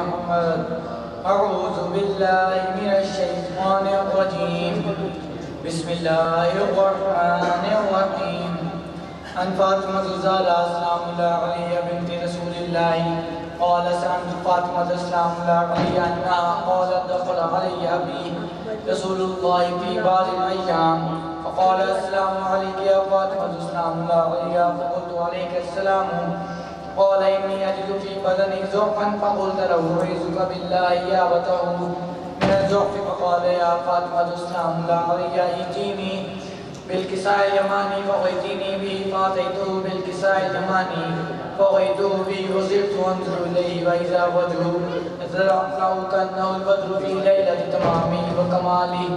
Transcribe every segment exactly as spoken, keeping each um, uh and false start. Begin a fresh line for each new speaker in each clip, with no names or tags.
محمد. أعوذ بالله من الشيطان الرجيم. بسم الله الرحمن الرحيم. عن فاطمة الزهراء سلام الله عليها بنت رسول الله قال سمعت فاطمة سلام الله عليها أنها قالت دخل علي أبي رسول الله في بعض الأيام فقال السلام عليك يا فاطمة سلام الله عليها فقلت عليك السلام. قال إني أجد في بدني زحفا فقلت له أعوذك بالله يابته من الزحف. فقال يا فاطمة سلام الله عليها ائتيني بالكساء اليماني فأتيني به فأتيته بالكساء اليماني فأتيته به وصرت أنظر إليه وإذا وجهه يتلألأ كأنه البدر في ليلة تمامه وكماله.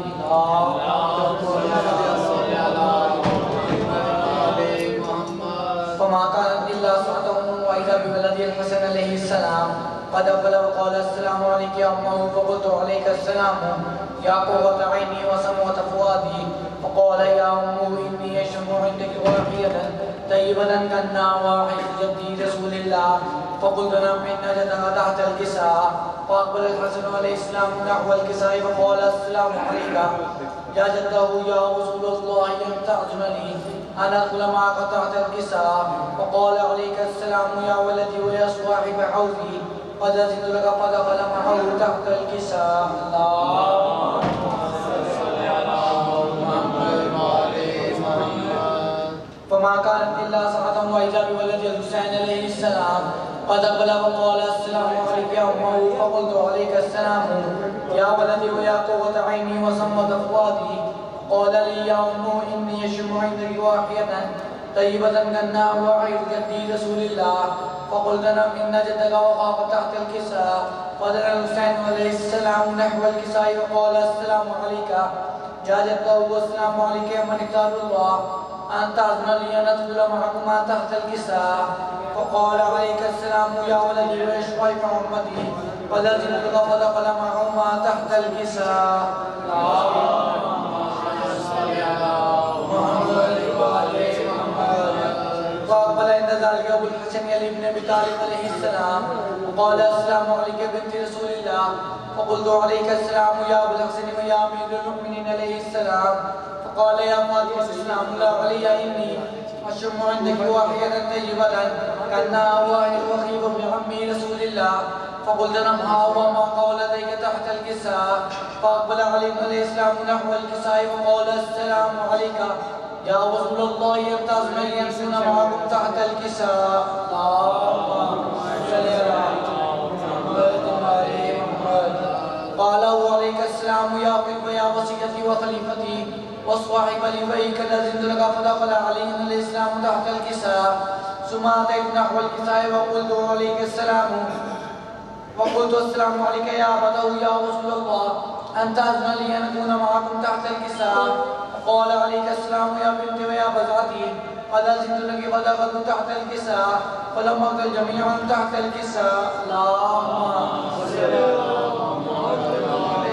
فما كانت إلا صعدهم وإذا بولده الحسن عليه السلام قد أقبل وقال السلام عليك يا أمه. فقلت عليك السلام يا قوة عيني وسموة فؤادي. فقال يا أمه إني أشم عندك واحية طيبة كالناوى جدي رسول الله. فقلت نعم إن جدها تحت الكساء. فأقبل الحسن عليه السلام نحو الكساء فقال السلام عليك يا جده يا رسول الله لم تعزم لي أن أدخل معك تحت الكساء. فقال عليك السلام يا ولدي ويا صاحب حوضي قد أذنت لك فدخل معه تحت الكساء. اللهم صل على محمد وآل محمد. فما كانت إلا ساعة وإذا بولد الحسين عليه السلام قد أقبل وقال السلام عليك يا أمه. فقلت عليك السلام يا ولدي ويا قوة عيني وصمت فؤادي. قال لي يا أمه إني أشم عندك واحية طيبة كالناوى جدي رسول الله. فقلت نعم إن جدك وقف تحت الكساء. فدنا الحسين عليه السلام نحو الكساء وقال السلام عليك يا جده والسلام عليك يا من اختار الله أن تأذن لي أن أدخل معكما تحت الكساء. فقال عليك السلام يا ولدي ويشفع محمدي قد أذنت لك فدخل معهما تحت الكساء. فأقبل عند ذلك أبو الحسن علي بن أبي طالب عليه السلام وقال السلام عليك بنت رسول الله. فقلت عليك السلام يا أبو الحسن ويا أمير المؤمنين عليه السلام. فقال يا فاطمة السلام الله علي إني أشم عندك واحية طيبة كأنها واحد وخيب بعمي رسول الله. فقلت نمها وما قال لديك تحت الكساء. فأقبل علي عليه السلام نحو الكساء وقال السلام عليك يا رسول الله يمتاز من يمسون معكم تحت الكساء. اللهم صل على محمد وآل محمد. قال عليك السلام يا قلب يا وصيتي وخليفتي وصاحب لبيك لازمت لك. فدخل علي عليه السلام تحت الكساء ثم أتيت نحو الكساء وقلت عليك السلام وقلت السلام عليك يا أبته يا رسول الله أن تأذن لي أن أكون معكم تحت الكساء. قال عليك السلام يا بنتي ويا بضعتي قد أذنت لك فدخلت تحت الكساء. فلما أتى جميعا تحت الكساء. اللهم صل على محمد.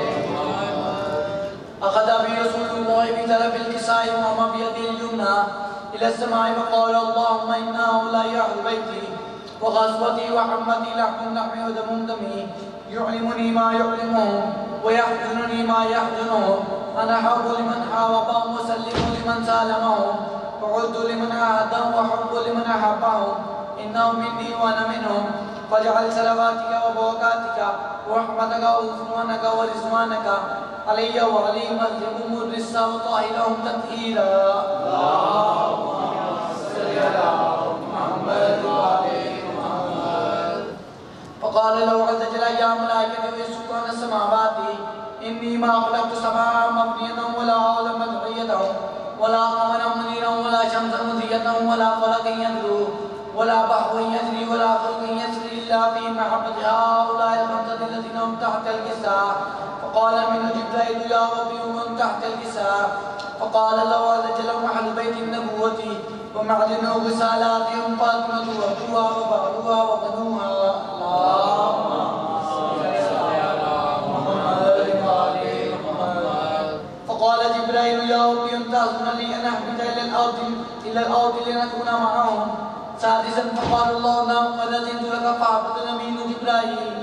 أخذ بي رسول الله بطرف الكساء وما بيده اليمنى إلى السماء وقال اللهم إن هؤلاء أهل بيتي وغصبتي وحمتي لحم لحمي ودم دمي يعلمني ما يعلمهم ويحزنني ما يحزنهم. أنا حب لمن حاربهم وسلم لمن سالمهم وعد لمن عاهدهم وحب لمن أحبهم. إنهم مني وأنا منهم. فاجعل صلواتك وبركاتك ورحمتك وغفرانك ورضوانك علي وعليهم أذهبهم الرجس وطهرهم تطهيرا. اللهم صل على محمد وآل محمد. فقال له عز وجل يا ملائكتي وسكان السماوات إني ما خلقت سماء مبنية ولا أرضا مدعية ولا قمرا منيرا ولا شمسا مضيئة ولا فلكا يدعو ولا بحر يجري ولا فلك يسري إلا في محبة هؤلاء الخمسة الذين هم تحت الكساء. فقال منه جبريل يا ربي ومن تحت الكساء. فقال له عز وجل محل بيت النبوة ومعدن رسالاتهم فاطمة وابوها وبعلها وبنوها. اللهم صل على محمد وآل محمد. فقال جبريل يا ربي امتازنا لي أن أحمد إلى الأرض إلى الأرض لنكون معهم. سادسا فقال الله اللهم أذنت لك فاعبد الأمين جبريل.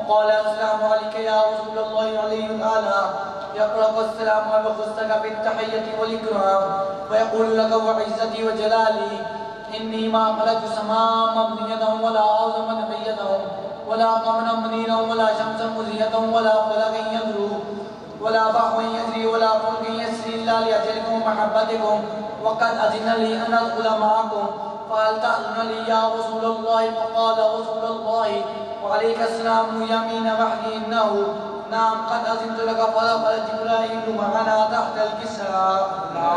فقال السلام عليك يا رسول الله عليه الآلة يقرأ السلام وخصك بالتحية والإكرام ويقول لك وعزتي وجلالي إني ما خلقت سماء مبنية ولا أرض منحية ولا قمرا منيرا ولا شمسا مزية ولا فلكا يدرو ولا بحر يجري ولا فلك يسري إلا لأجلكم ومحبتكم وقد أذن لي أن أدخل معكم فهل تأذن لي يا رسول الله؟ فقال رسول الله وعليك السلام يمين وحدي إنه نعم قد أذنت لك فدخل جبرائيل معنا تحت الكسرى.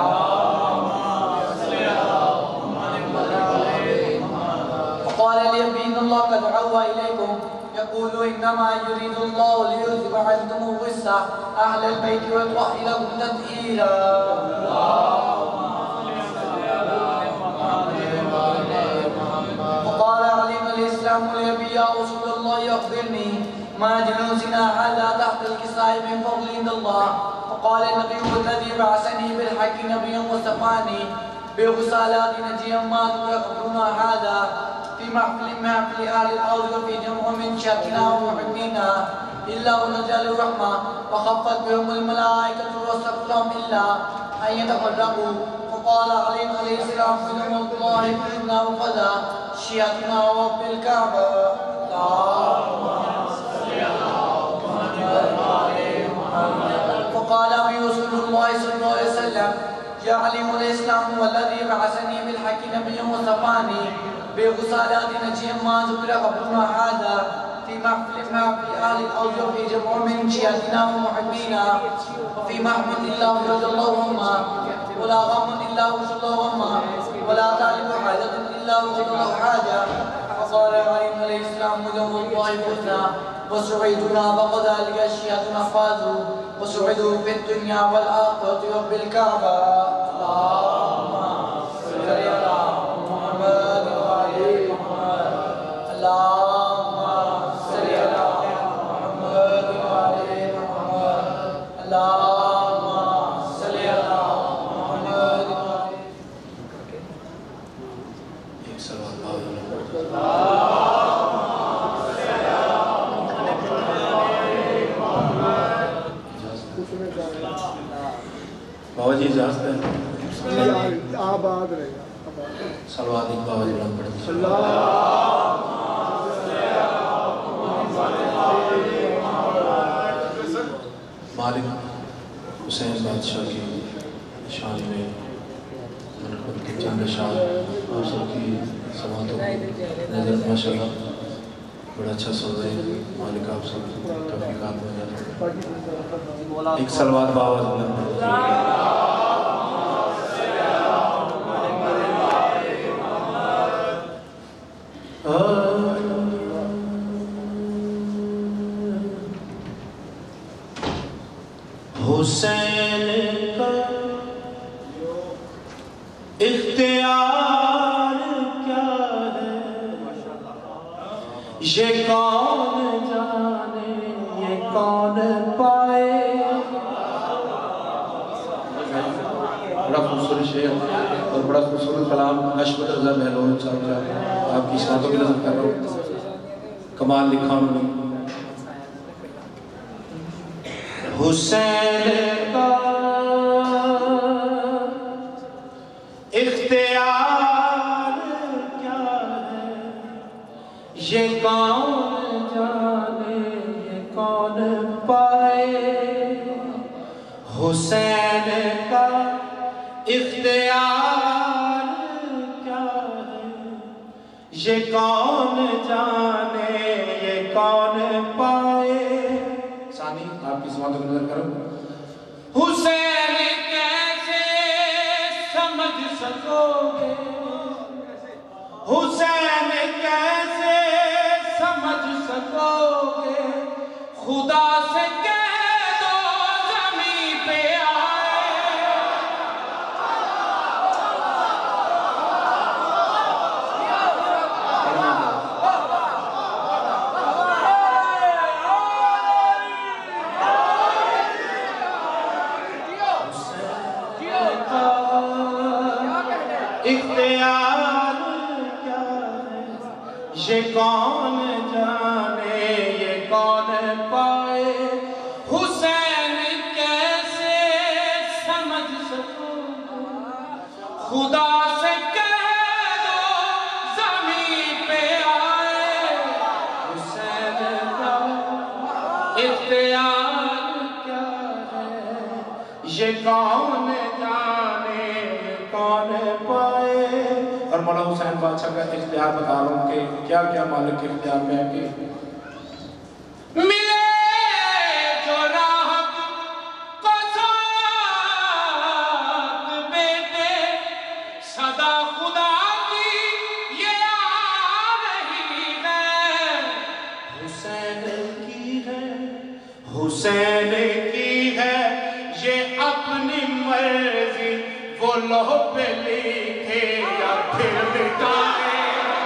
فقال لي إن الله قد عوى إليكم يقول إنما يريد الله ليذهب عنكم الرجس أهل البيت ويطهركم تطهيرا. فقال علينا الإسلام لأبي يا رسول الله أخبرني ما جلوسنا هذا تحت الكساء من فضل عند الله. فقال النبي الذي بعثني بالحق نبيا واصطفاني برسالات نجيا ما يخبرنا هذا في محفل محفل أهل الأرض وفي جمع من شاكنا ومحبينا إلا ونزل الرحمة وخفت بهم الملائكة واستغفرهم إلا أن يتفرقوا. فقال علينا عليه السلام من الله بإذنا وفدا شيعتنا ورب الكعبة. فقال أبي رسول الله صلى الله عليه وسلم يعلم الإسلام والذي بعثني بالحق نبيا واصطفاني برسالات نجيا ما ذكر قبلنا هذا في محفل محفل أهل الأرض وفي جمع من شيعتنا ومحبينا وفي محمد إلا وجد اللهم ولا غم إلا وجد اللهم ولا تعلم حاجة إلا وجد الله حاجة. فقال عليه السلام وجه الله فزنا وسعيدنا وكذلك الشيعتنا فازوا وسعدوا في الدنيا والآخرة رب الكعبة. اللهم صل على محمد وعلى محمد. اللهم صل على محمد وعلى محمد. اللهم صل على محمد وعلى
ایک سلام باوجود بابا جی اجازت ہے
آباد رہے گا
سلوات ایک بابا جی بلند پڑھیں مالک حسین بادشاہ کی شان میں منقبت کے چند اشعار آپ سب کی سماعتوں کی نظر ماشاءاللہ بڑا اچھا سن رہے ہیں. مالک آپ سب کی توفیقات میں جاتا ایک سلوات بابا جی بلند پڑھیں.
حسین کا اختیار کیا ہے یہ کون جانے یہ کون پائے.
بڑا خوبصورت شعر اور بڑا خوبصورت کلام اشر رضا محلول صاحب آپ کی ساتھوں کی نظر کر رہا ہوں. کمال لکھا انہوں نے.
حسین کا اختیار کیا ہے یہ کون جانے یہ کون پائے. حسین کا اختیار کیا ہے یہ کون جانے یہ کون پائے.
ثانی آپ کی سماعتوں کی نظر کرو.
حسین کیسے سمجھ سکو گے حسین کیسے سمجھ سکو گے خدا سے کہہ دو زمین پہ آئے. اختیار کیا ہے یہ کون جانے یہ کون कौन पाए हुसैन कैसे समझ सको खुदा से कह दो ज़मीं पे आए हुसैन का इख्तियार क्या है ये कौन जाने कौन पाए। और मौला हुसैन बादशाह का इख्तियार बता रहा हूँ कि क्या क्या मालिक के इख्तियार में है कि मिले जो राह को साथ बेटे सदा खुदा की ये आ रही है हुसैन की है हुसैन की है ये अपनी मर्जी वो लौह पे लिखे या फिर मिटाए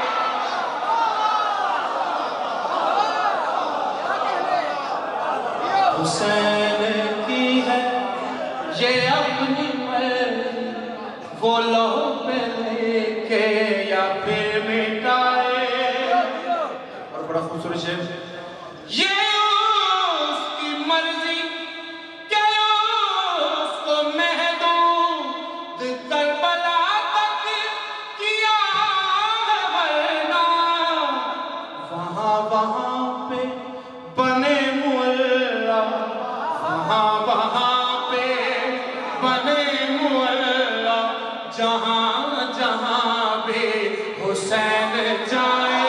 हुसैन की है ये अपनी मर्जी वो लौह पे लिखे या फिर मिटाए। और बड़ा खूबसूरत शेर ये उसकी मर्जी क्या उसको महदूद करबला तक किया है वरना वहाँ वहाँ पे बने मुअल्ला वहाँ वहाँ पे बने मुअल्ला जहाँ जहाँ भी हुसैन जाए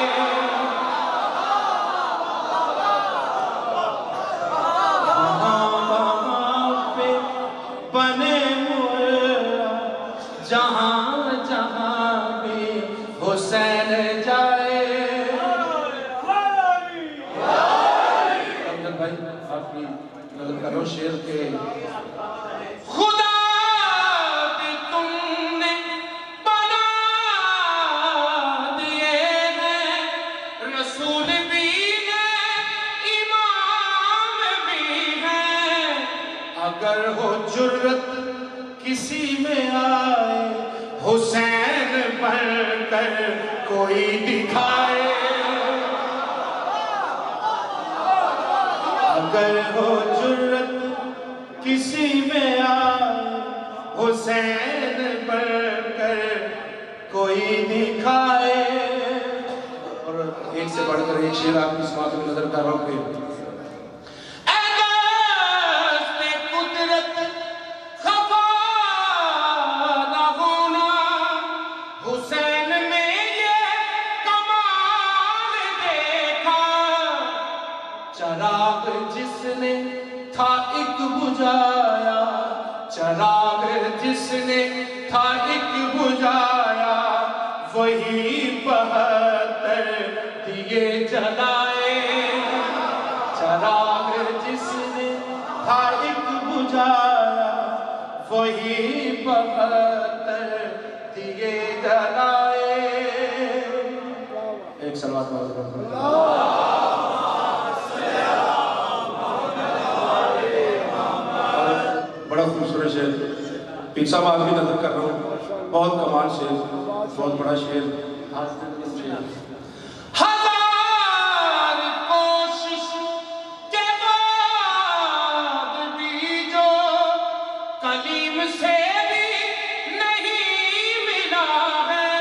वहाँ वहाँ पे बने मुअल्ला जहाँ जहाँ भी हुसैन जाए। अब्दुल भाई आपकी नजर करो शेर के खुदा भी तुमने बना दिए हैं रसूल भी हैं इमाम भी हैं अगर हो जुर्रत किसी में आए हुसैन बनकर कोई दिखाए अगर हो जुर्रत किसी में आए हुसैन बनकर कोई दिखाए। और एक से बढ़कर एक शेर आपकी समाज में नजर कर रहा हूँ कुदरत खफा न होना हुसैन में ये कमाल देखा चराग जिसने था एक बुझाया चराग जिसने था एक बुझाया वही बहत्तर दिए जलाए चराग जिसने था एक बुझाया वही बहत्तर दिए जलाए। एक सलवात बड़ा खूबसूरत शेर पीर साहब आज भी नजर कर रहा हूँ बहुत कमाल शेर बहुत बड़ा शेर हजार कोशिश के बाद भी जो कलीम से भी नहीं मिला है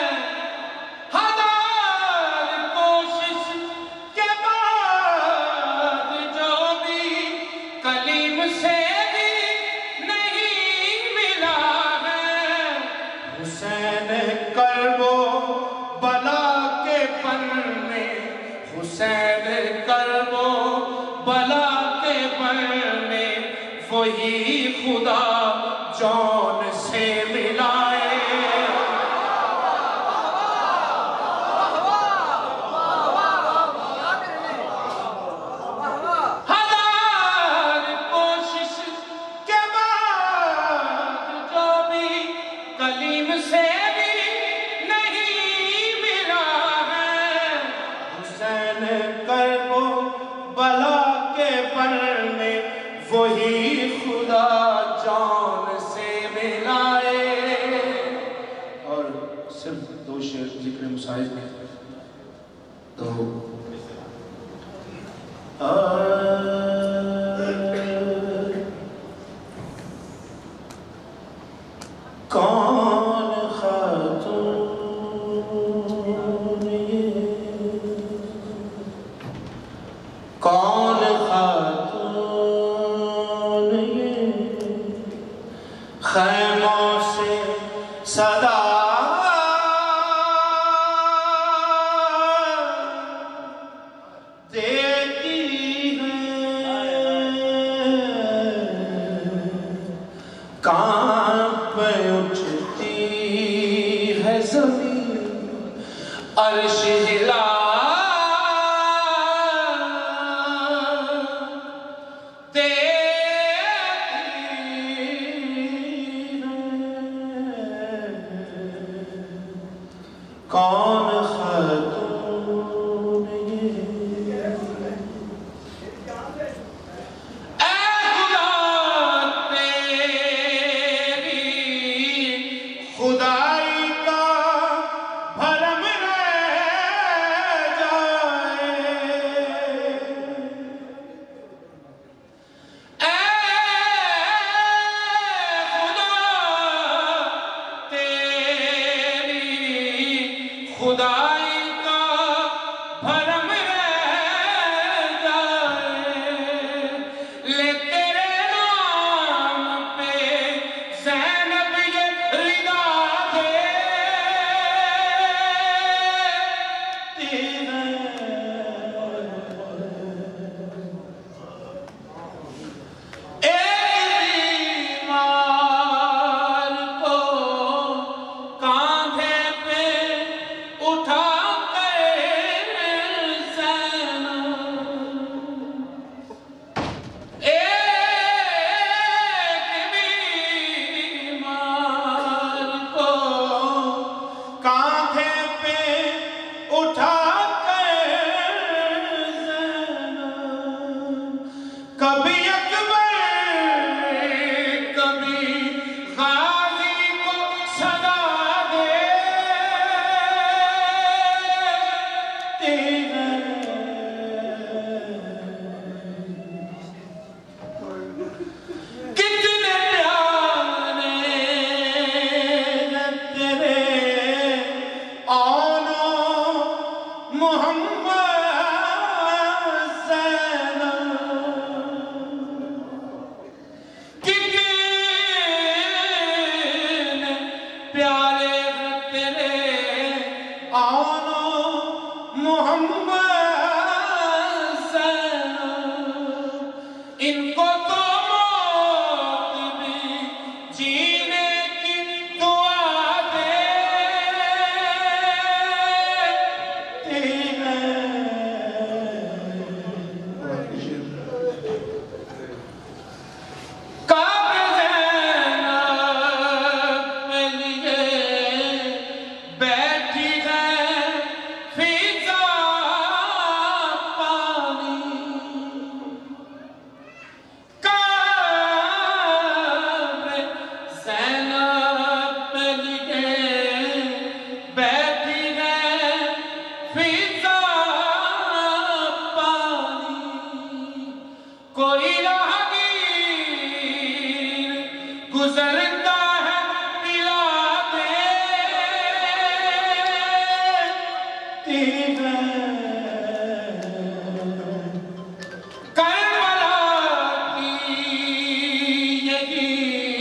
हजार कोशिश के बाद जो भी कलीम से हुसैन करबो बला के पन में हुसैन करबो बला के पन में वही खुदा जौन से मिलाए हजार कोशिश के बाद जो भी कलीम से भी नहीं मिला है हुसैन करबो बला के पर में वही खुदा जान से मिलाए। और सिर्फ दो शेर जिक्र मुसाहिब में तो आ کون خاتون یہ خیموں سے صدا عرش ہلا دیتی ہے کون خاتون یہ اے خدا تیری خدائی کا بھرم خدائی کا بھرم رہ جائے لے تیرے نام پہ زینب یہ ردا دیتی ہے ایک بیمار کو کاندھے پہ اٹھا کر زینب ایک بیمار کو کاندھے پہ اٹھا کر زینب کبھی اکبر کبھی غازی کو صدا کتنے پیارے تیرے آنو محمد زینب کتنے پیارے تیرے آنو محمد زینب ان کو تو موت بھی جینے کی دعا دیتی ہے قبر زینب کے لیے بیٹھی ہے فضا پانی قبر زینب کے لیے بیٹھی ہے فضا پانی کوئی راہگیر گزرتا ہے پلا دیتی ہے کربلا کی یہی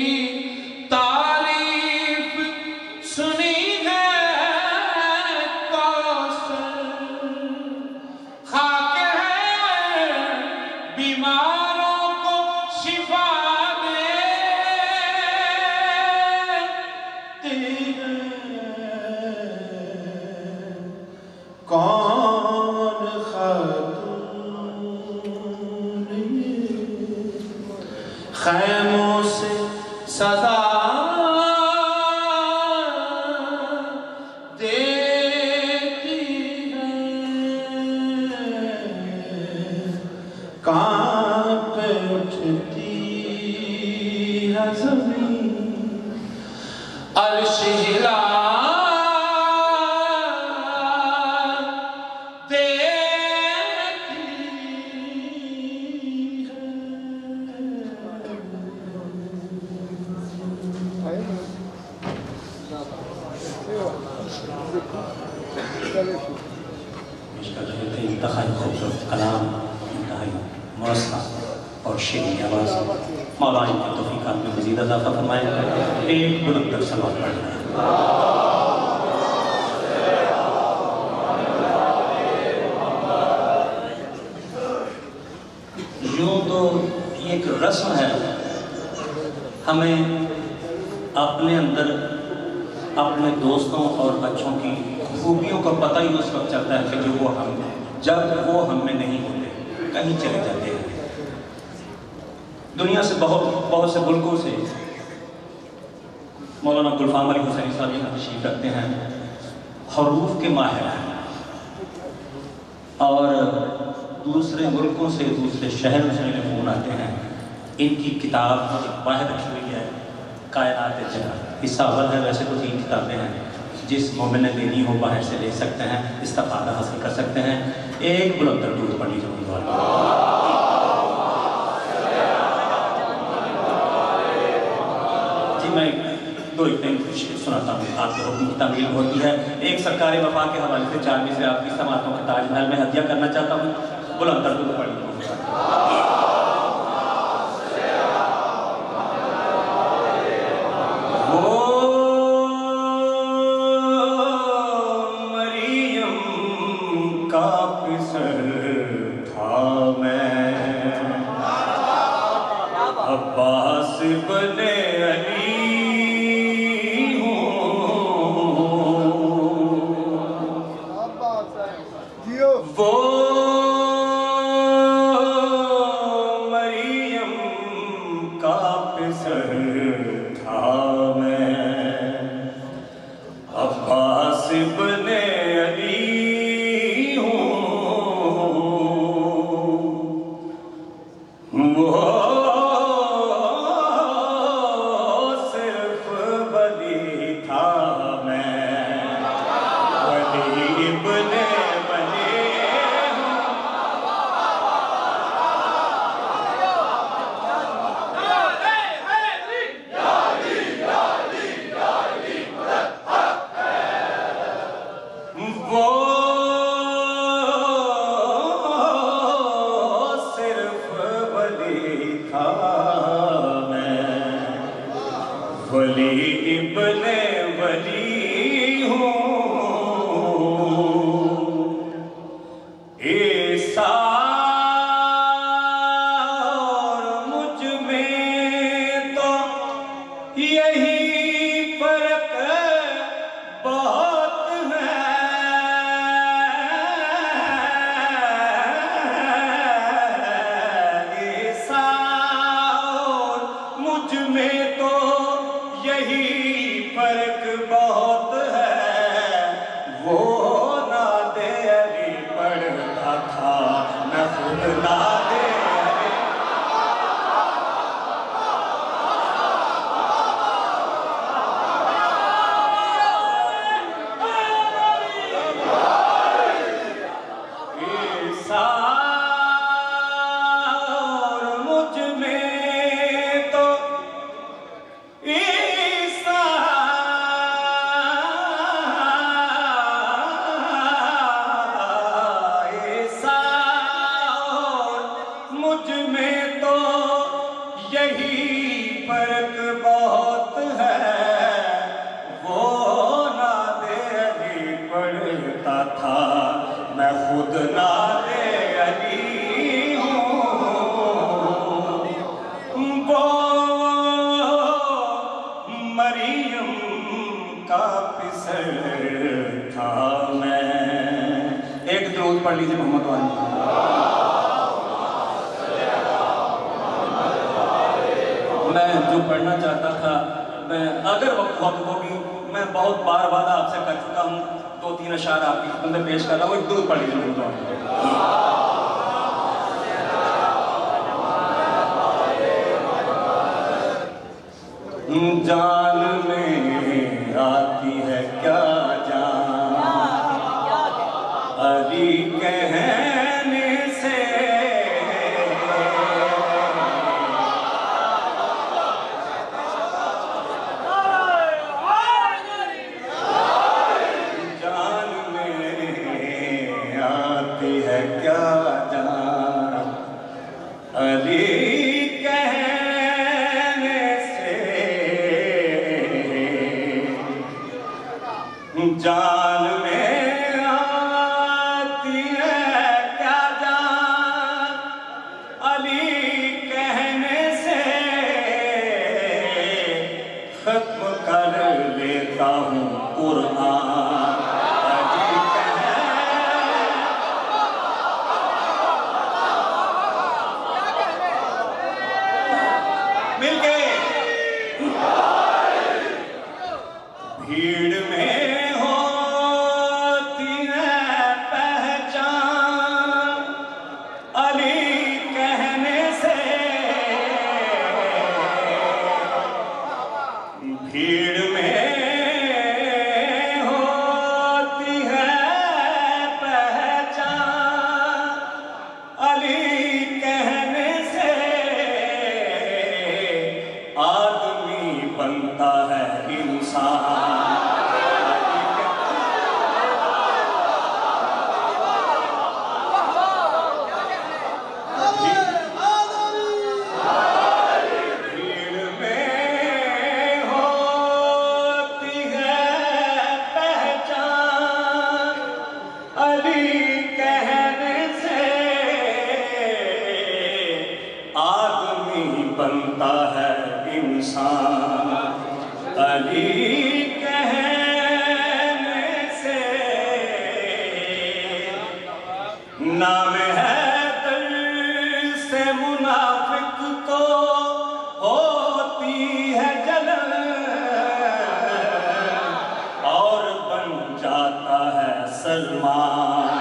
تعریف سنی ہے کوثر خاک ہے بیماروں کو شفا دیتی ہے کون خاتون یہ خیموں سے صدا دیتی ہے کانپ اٹھتی ہے زمین عرش ہلا
انتہائی خوبصورت کلام مرثہ اور شیرین آواز مولا ان کی توفیقات میں مزید اضافہ فرمائے. ایک بلند تر صلوات پڑھنا ہے. یوں تو یہ ایک رسم ہے، ہمیں اپنے اندر اپنے دوستوں اور بچوں کی خوبیوں کا پتہ ہی اس وقت چلتا ہے کہ جو وہ ہم جب وہ ہم میں نہیں ہوتے، کہیں چلے جاتے ہیں. دنیا سے بہت بہت سے ملکوں سے مولانا عبدالفام علی حسینی صاحب یہاں تشریف رکھتے ہیں، حروف کے ماہر ہیں، اور دوسرے ملکوں سے دوسرے شہروں سے انہیں فون آتے ہیں. ان کی کتاب باہر رکھی ہوئی ہے، کائنات جہاں، حصہ اول ہے. ویسے تو تین کتابیں ہیں، جس مومن نے دینی ہو باہر سے لے سکتے ہیں، استفادہ حاصل کر سکتے ہیں. ایک بلند تر درود پڑھ لیجیے. جی میں دو اتنے سناتا ہوں، آپ کے حکم کی تعمیل ہوتی ہے. ایک سرکار وفا کے حوالے سے چار میں سے آپ کی سماعتوں کے تاج محل میں ہدیہ کرنا چاہتا ہوں. بلند تر درود پڑھ لیجیے.
عباس بنے علی وہ مریم کا پسر تھا میں، عباس بنے علی ہوں. وہ جان میں آتی ہے کیا جان علی کہنے سے، جان میں آتی ہے کیا جان آدمی بنتا ہے انسان، علی کہنے سے نام حیدر سے منافق کو ہوتی ہے جلن، اور بن جاتا ہے سلمان۔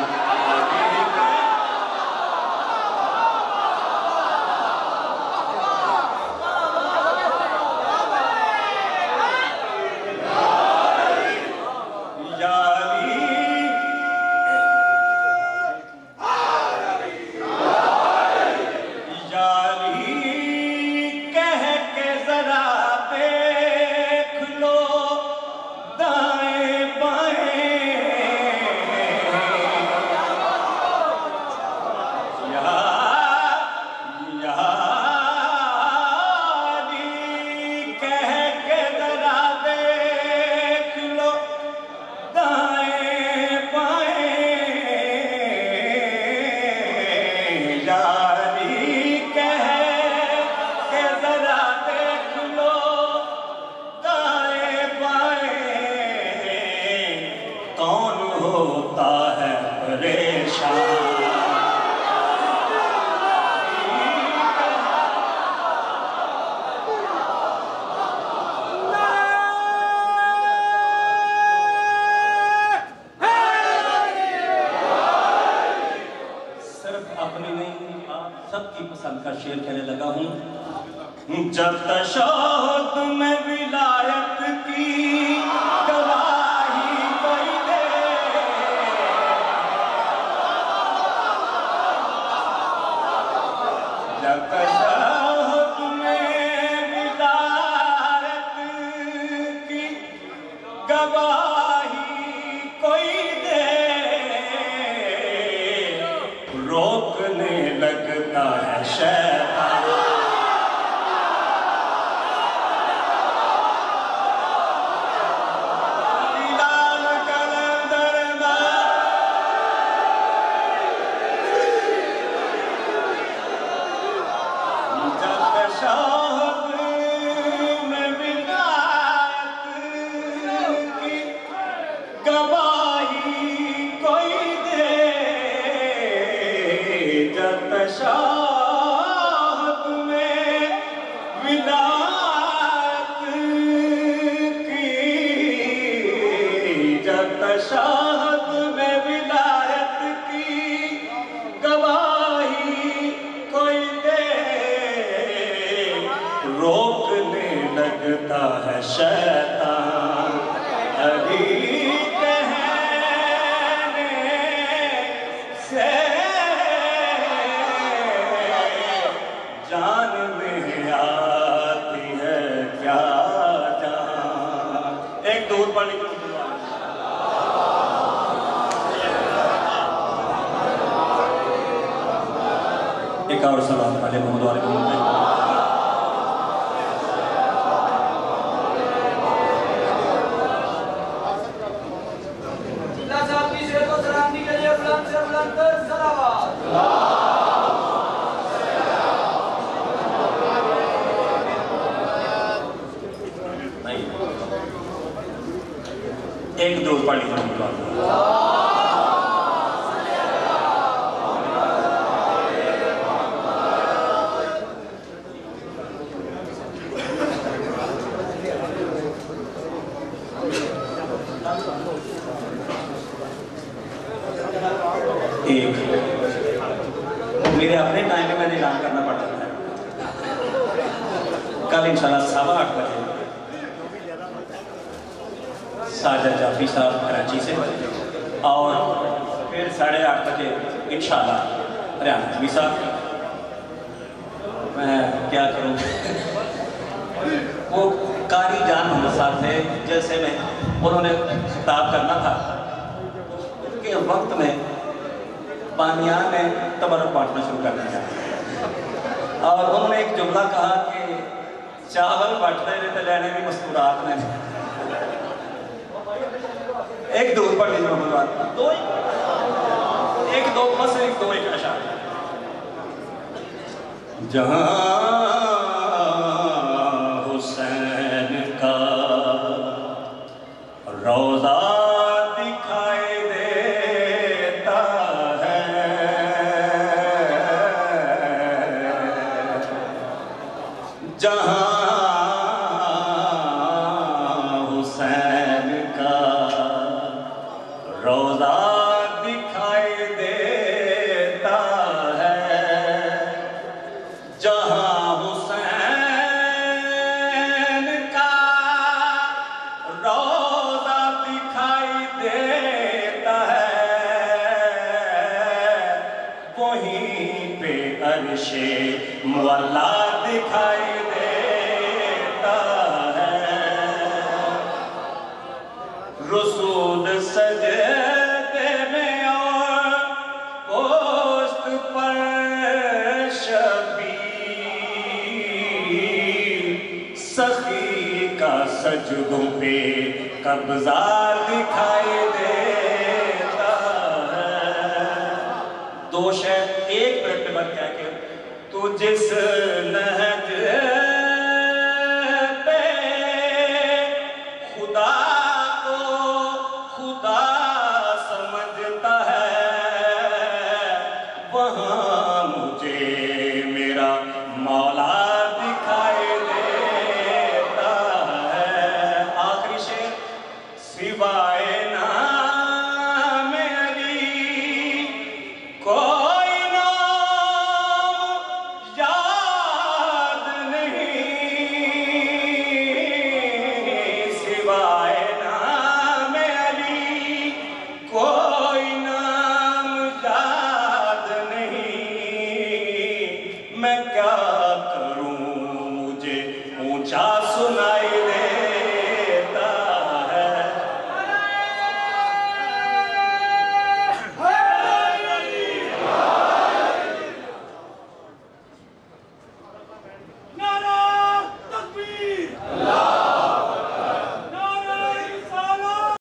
جب تشہد میں ولایت کی گواہی کوئی دے، جب تشہد میں ولایت کی گواہی کوئی دے، روکنے لگتا ہے شیطان۔ ہے شیطان علی کہنے سے جان میں آتی ہے کیا جان۔ ایک دور پڑھ لکھو ایک اور سلام علیہ محمد علیہ محمد۔ ایک دو پڑھ لکھو ایک میرے اپنے ٹائم میں میں نے اعلان کرنا پڑتا ہے کل انشاءاللہ سوا آٹھ بجے ساجد جعفری صاحب کراچی سے، اور پھر ساڑھے آٹھ بجے انشاءاللہ ریان نظمی صاحب۔ میں کیا کروں، وہ قاری جان محمد صاحب تھے جیسے میں، انہوں نے خطاب کرنا تھا کہ وقت میں بانیان نے تبرک بانٹنا شروع کر دیا، اور انہوں نے ایک جملہ کہا کہ چاول بانٹتے رہتے لینے بھی مستورات میں۔ ایک دو پڑھ لیجیے محمد بات دو ایک دو بس ایک دو ایک اشعار۔ جہاں حسین کا روضہ دکھائی دیتا ہے، جہاں حسین کا روضہ دکھائی دیتا ہے، جہاں حسین کا روضہ دکھائی دیتا ہے، وہیں پہ عرش مولا دکھائی دیتا ہے، رسول سجدے میں اور پوست پر شبیر، سخی کا سجدوں پہ قبضہ دکھائی دیتا ہے۔ دو شعر ایک منٹ میں بات کیا کہ تو جس نہج پہ خدا کو خدا سمجھتا ہے، وہاں مجھے میرا مولا دکھائی دیتا ہے۔ آخری شعر، سوائے نام علی کوئی نام یاد نہیں، سوائے نام علی کوئی نام یاد نہیں، میں کیا